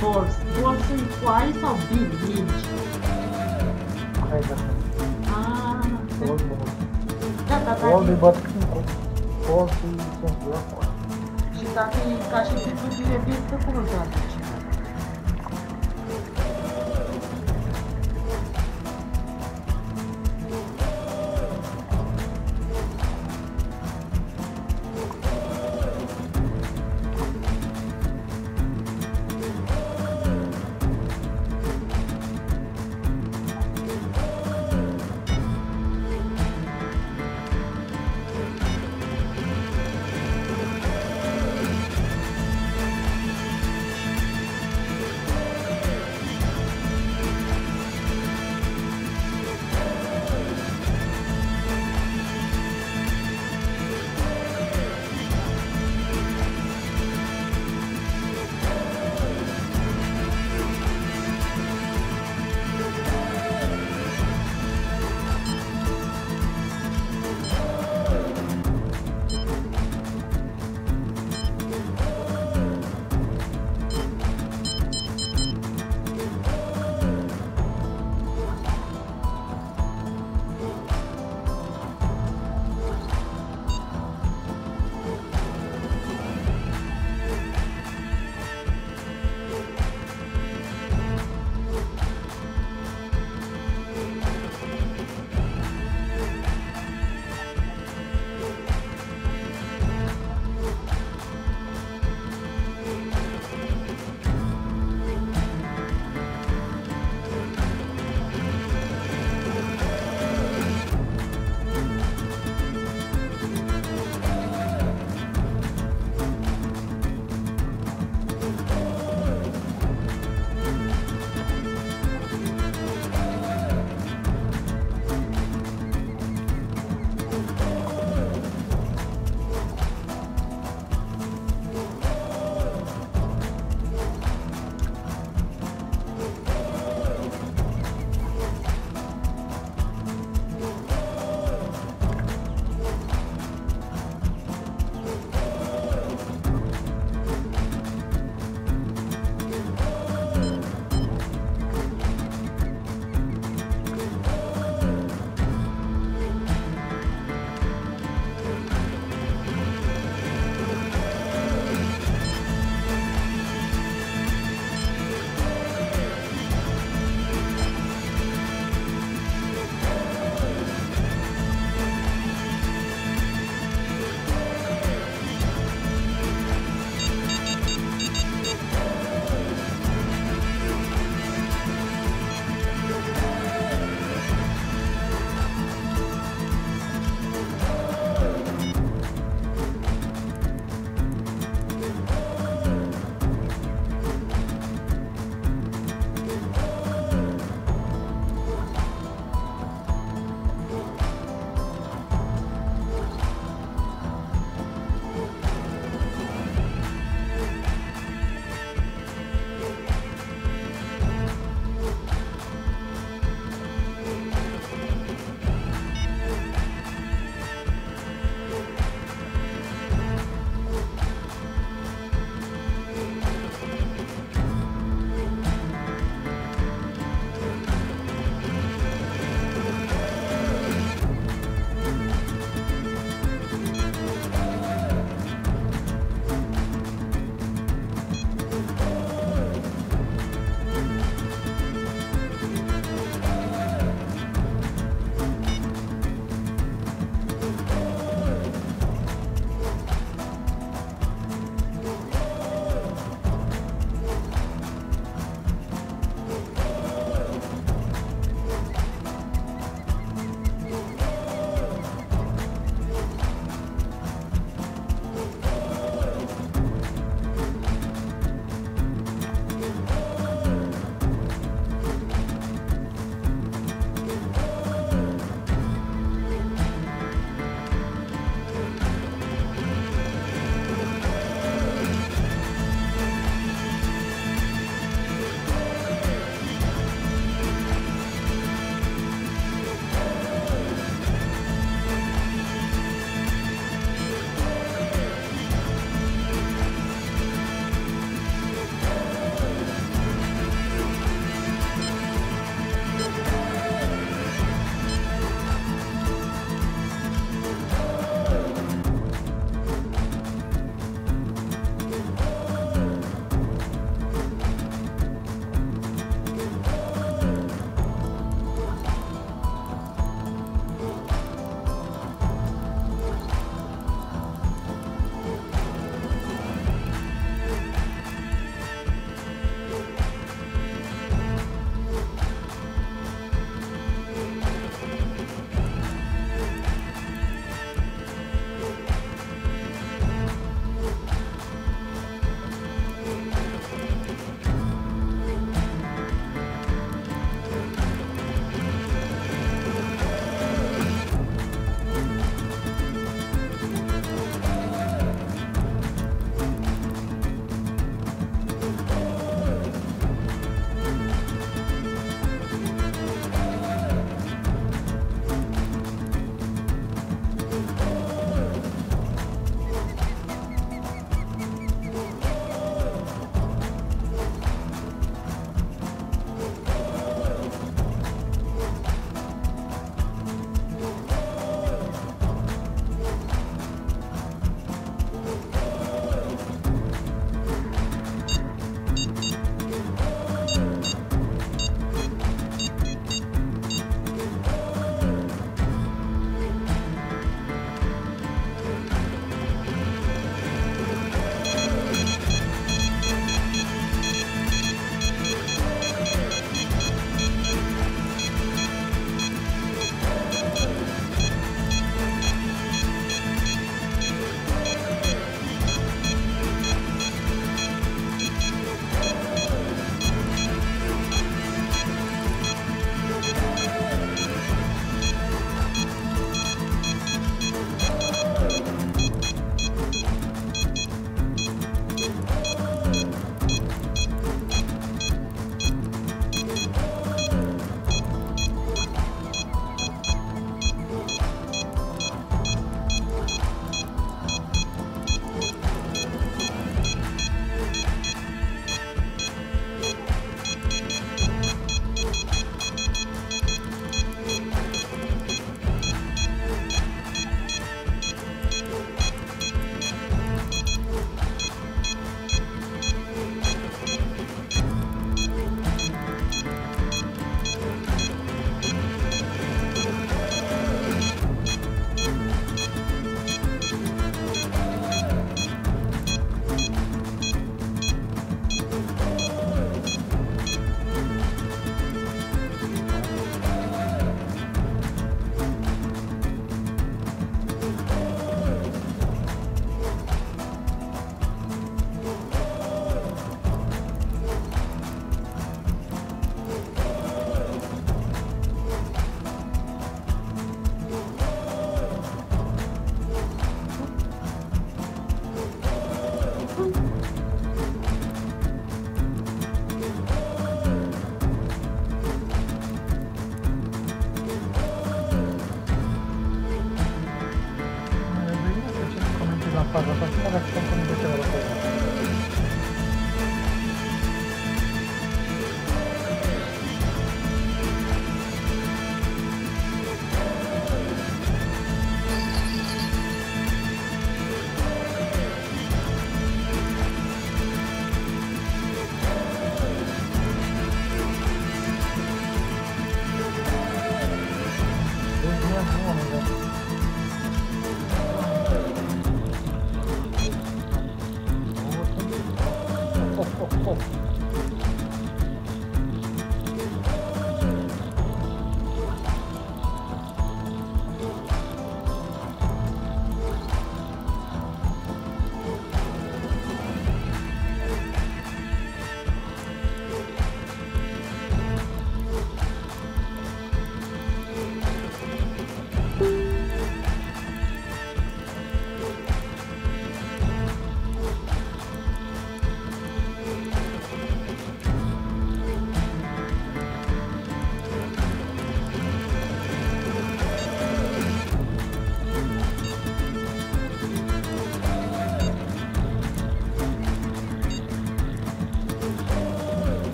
bolți. Bolți sunt foaie sau bini mici? Hai da. Da, da, da. Bolții bat cu bolții sunt la foaie. Și dacă e ca și titlurile bistă, cum îl traduce?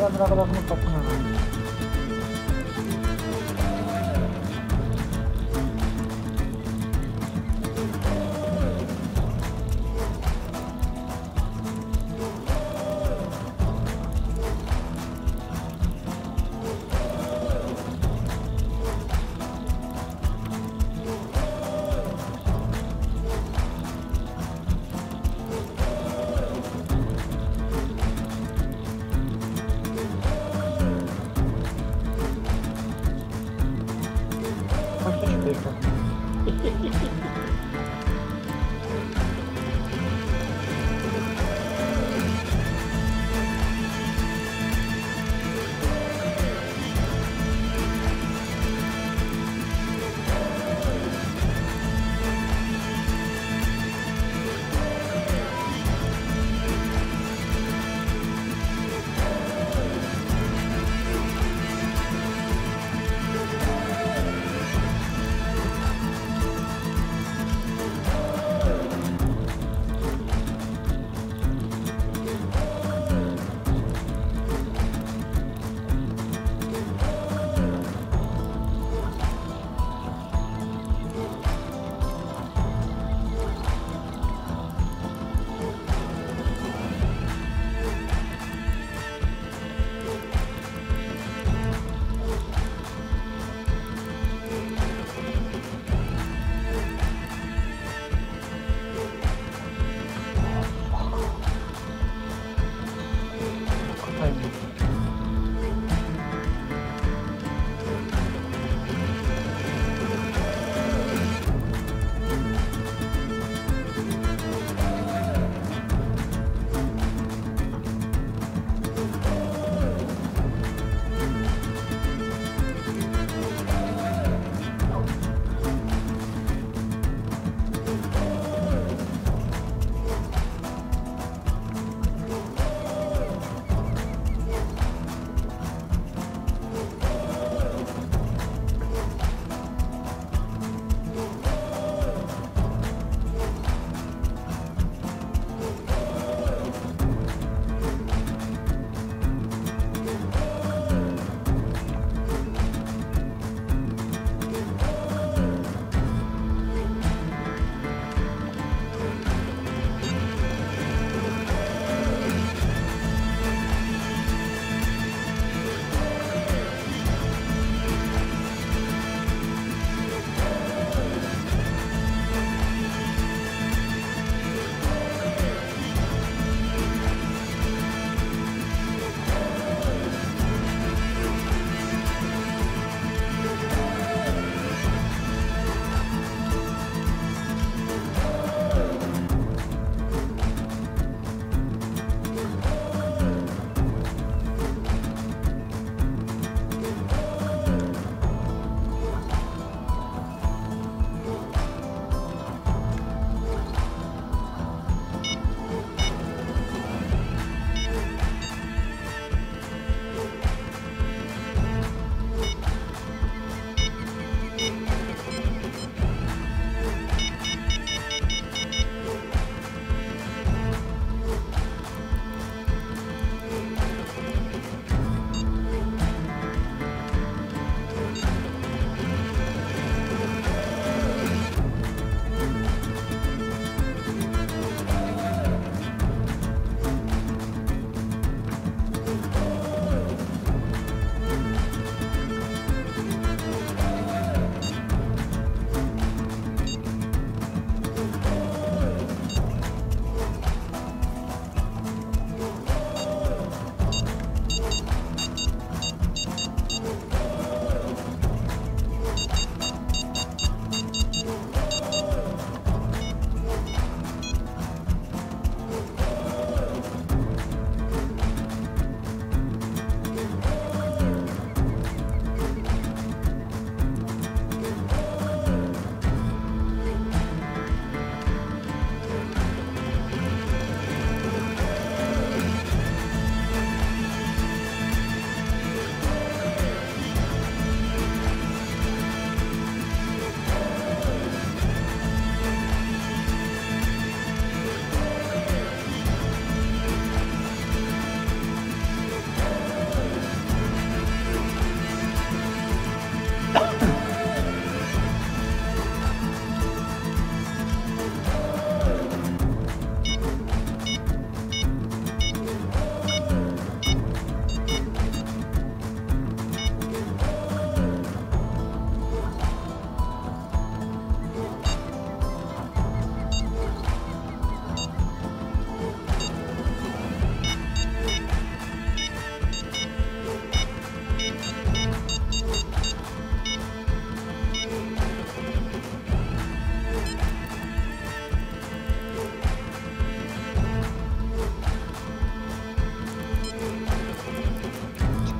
atrás no pasa nada.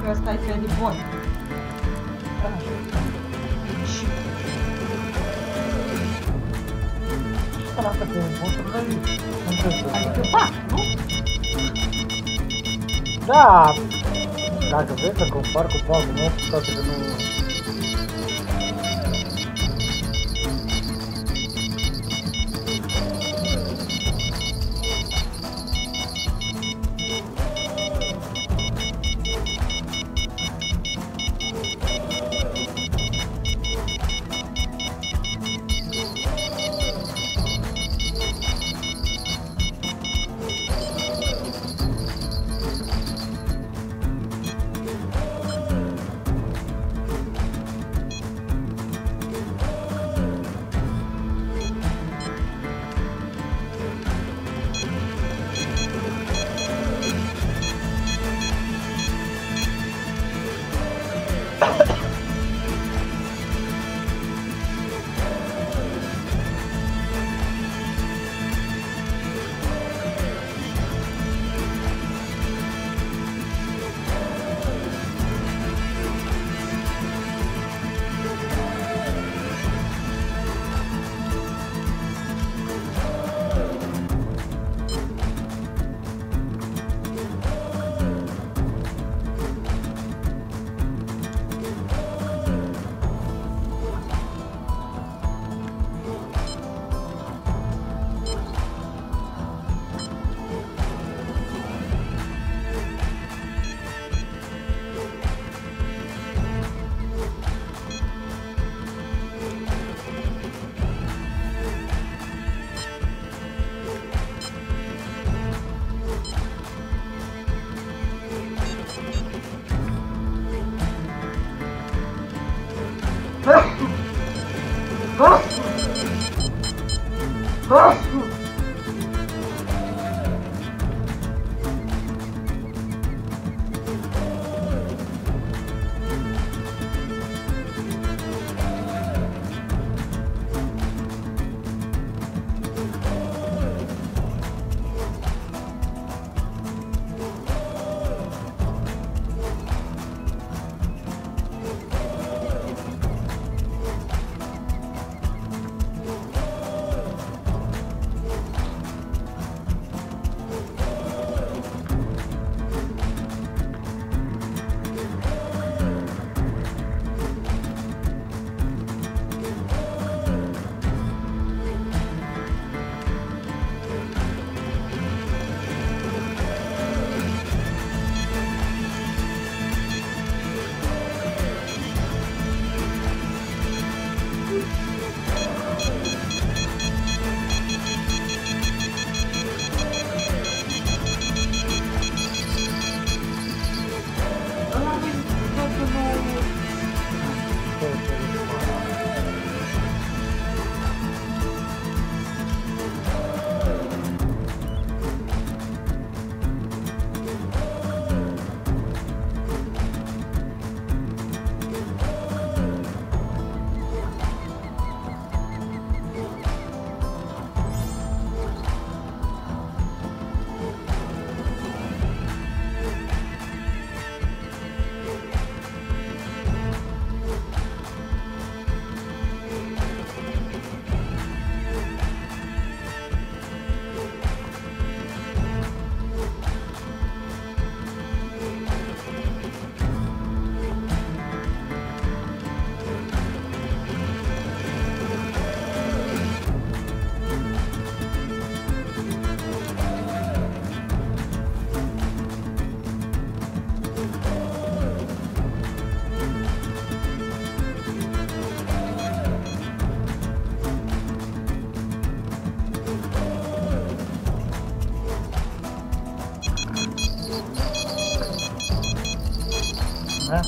că ăsta e Freddy Boy. Și arată pe boturile lui. adică fac, nu? Da! Dacă vrei să compar cu pauzul nostru, poate că nu... né?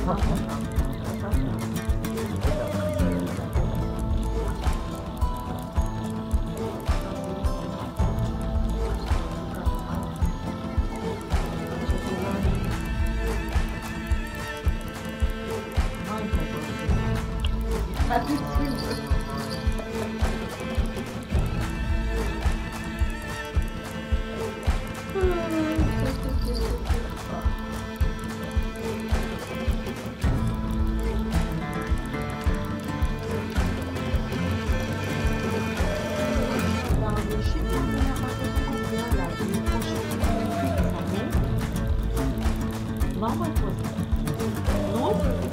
N-am mai fost. Nu?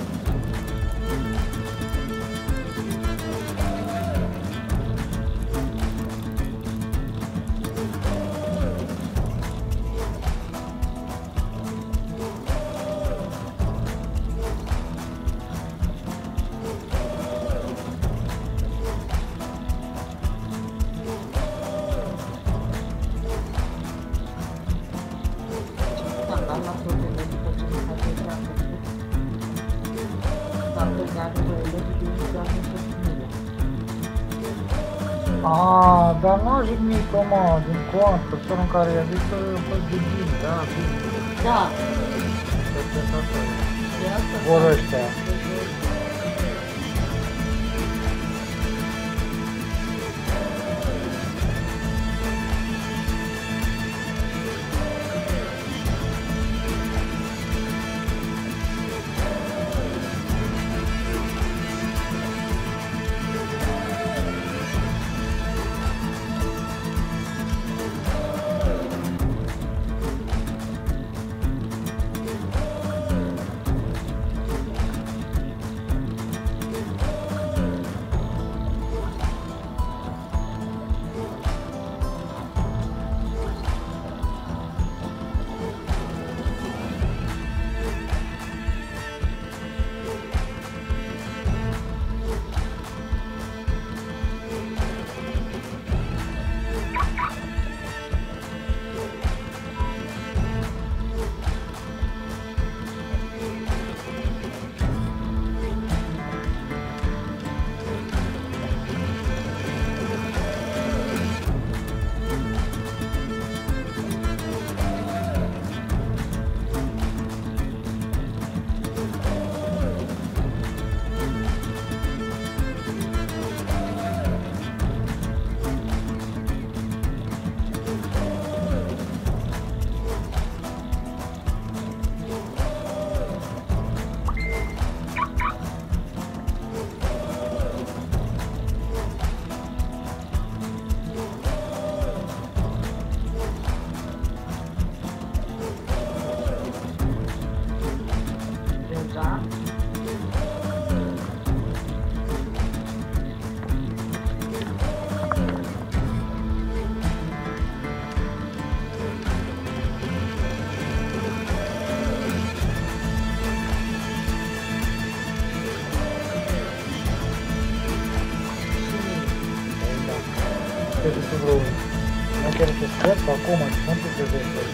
Am la probleme după ce mi s-a terminat făcut. S-a terminat de elevii din doar nu se spune. Dar nu a jignit-o, mă, din cont, persoana în care i-a zis că a fost jignit, da, bine. Da. De asta vor ăștia. Este vreo... Nu chiar să scriu acum, nu te trezești.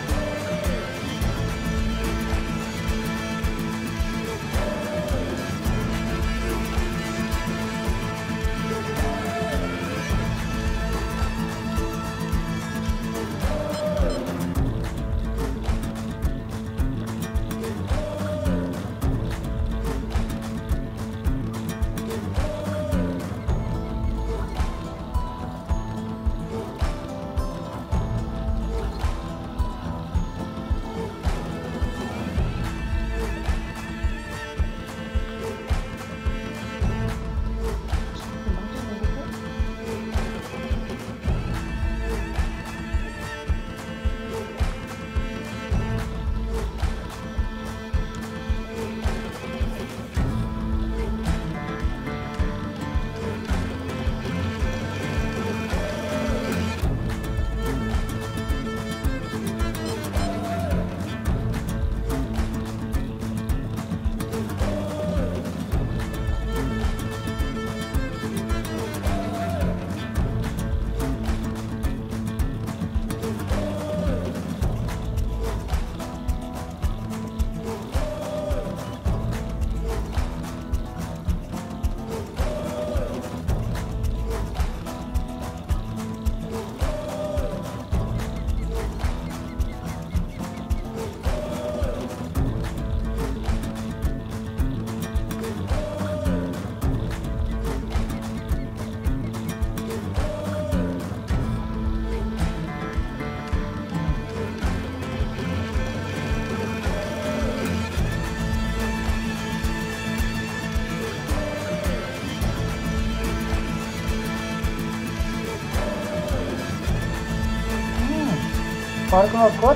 Parcă mă scot?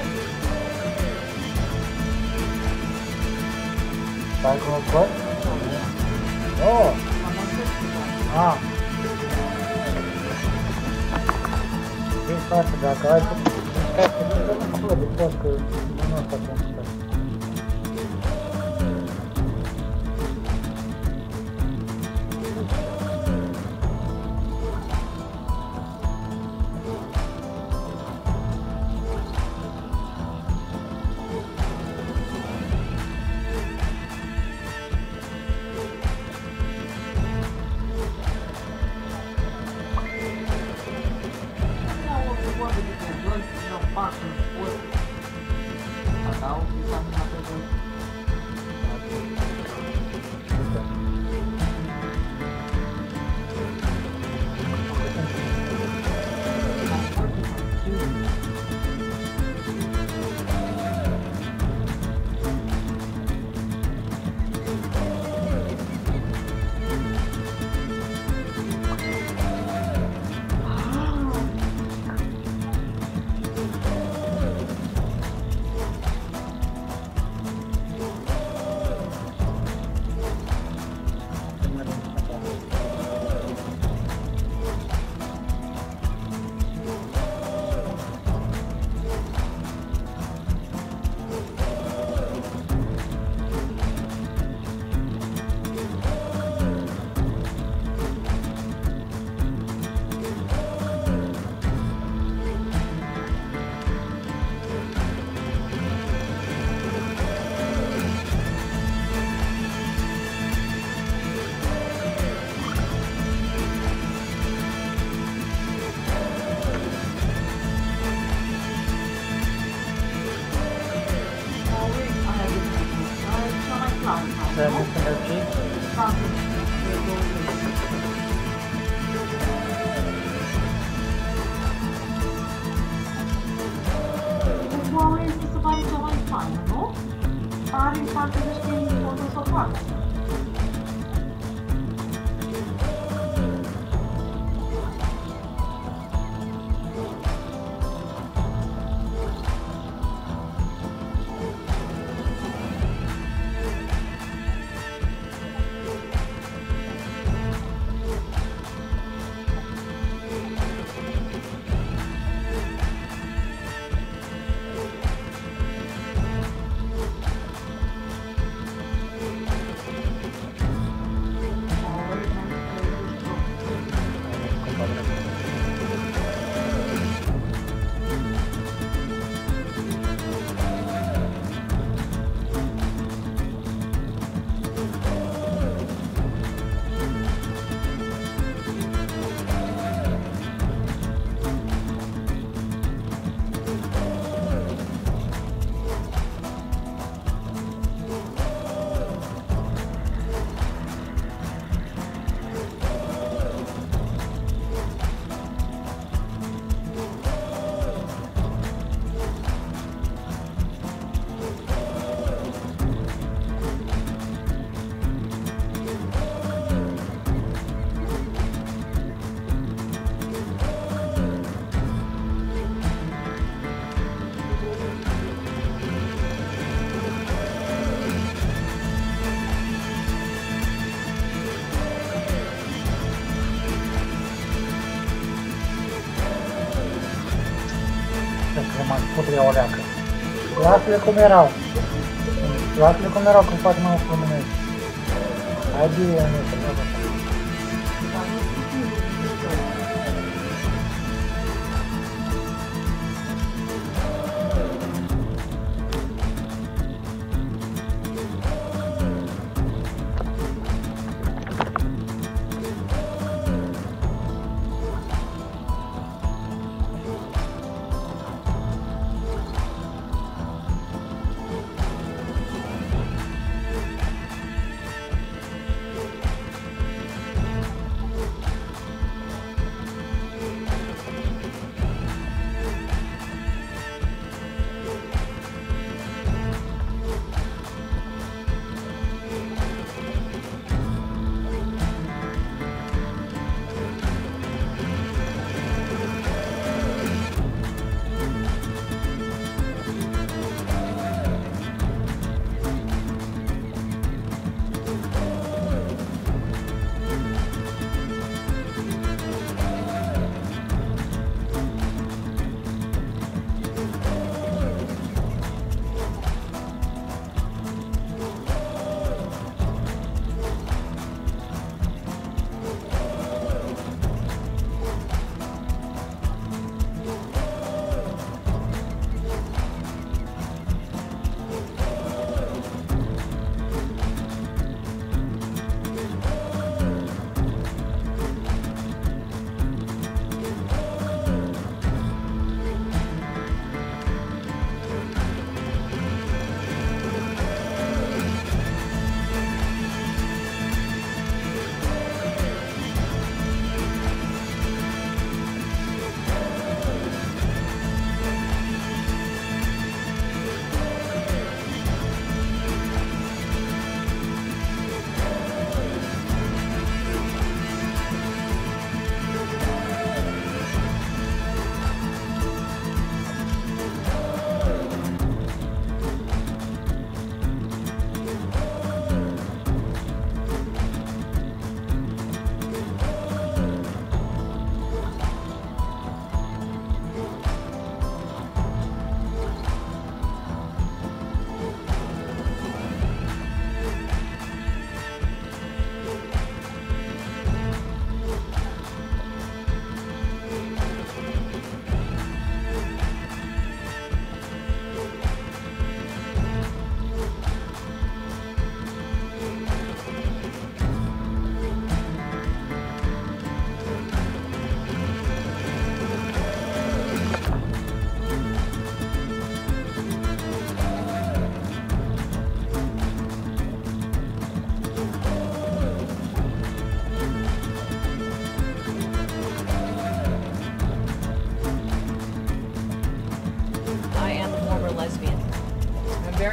Parcă mă scot? Oh! Ah! Deci, frate, dacă ai făcut mișcați, nu acolo de tot, că nu o să facem mișcați. Să nu se mergi? Boa este să faci ceva mai faină, nu? Are în parte de știi cum să o facă. Putrea o leacă. Lasă-le cum erau. Lasă-le cum erau când fac mai luminești. Hai bine, nu se vreau așa.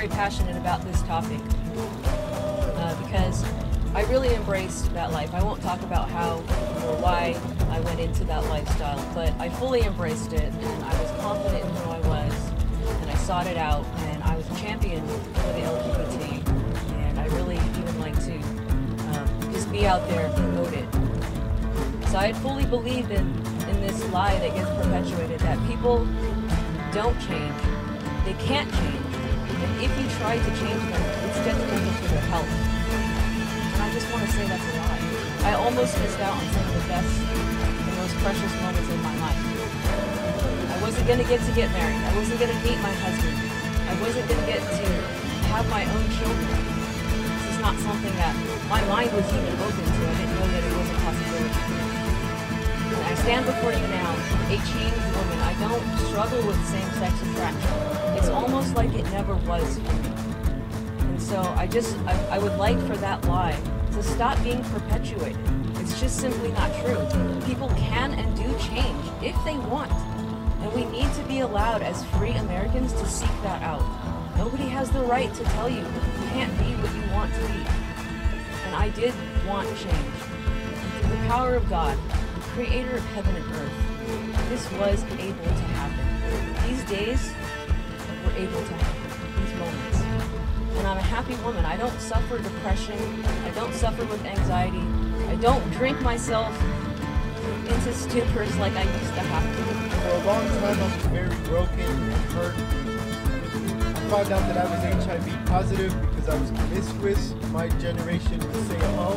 very passionate about this topic because I really embraced that life. I won't talk about how or why I went into that lifestyle, but I fully embraced it, and I was confident in who I was, and I sought it out, and I was a champion for the LGBT, and I really even like to just be out there and promote it. So I had fully believed in this lie that gets perpetuated, that people don't change, they can't change, and if you try to change them, it's detrimental to their health. And I just want to say that's a lie. I almost missed out on some of the best and most precious moments in my life. I wasn't going to get married. I wasn't going to meet my husband. I wasn't going to get to have my own children. This is not something that my mind was even open to. I didn't know that it was a possibility. And I stand before you now, a changed woman. I don't struggle with same-sex attraction. It's almost like it never was for me. And so I would like for that lie to stop being perpetuated. It's just simply not true. People can and do change if they want. And we need to be allowed as free Americans to seek that out. Nobody has the right to tell you you can't be what you want to be. And I did want change. Through the power of God, the creator of heaven and earth, this was able to happen. These days were able to happen. These moments. And I'm a happy woman. I don't suffer depression. I don't suffer with anxiety. I don't drink myself into stupors like I used to have to. For a long time, I was very broken and hurt. I found out that I was HIV positive because I was promiscuous. My generation would say, oh.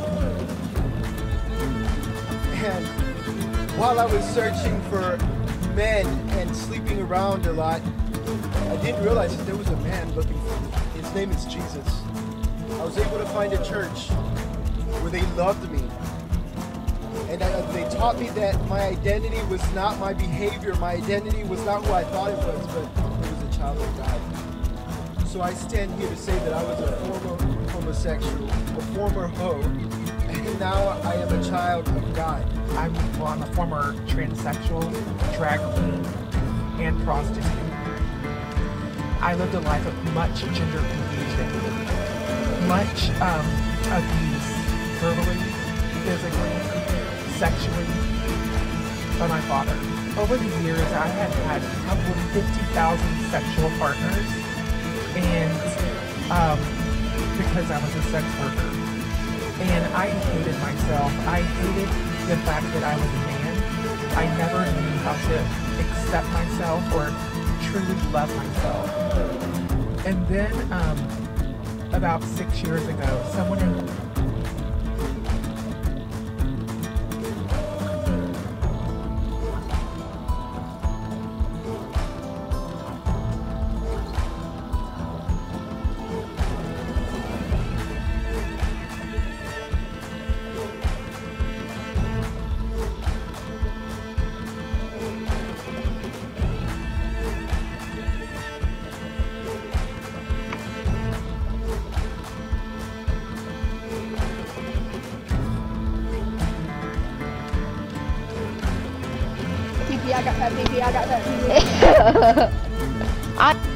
And while I was searching for men and sleeping around a lot, I didn't realize that there was a man looking for me. His name is Jesus. I was able to find a church where they loved me. And they taught me that my identity was not my behavior. My identity was not who I thought it was, but it was a child of God. So I stand here to say that I was a former homosexual, a former hoe, and now I am a child of God. I'm a former transsexual, drag queen, and prostitute. I lived a life of much gender confusion, much abuse, verbally, physically, sexually, by my father. Over the years, I had had probably 50,000 sexual partners, and because I was a sex worker. And I hated myself. I hated the fact that I was a man. I never knew how to accept myself or truly love myself. And then about 6 years ago, someone in PP, I got that PP, I got that PP.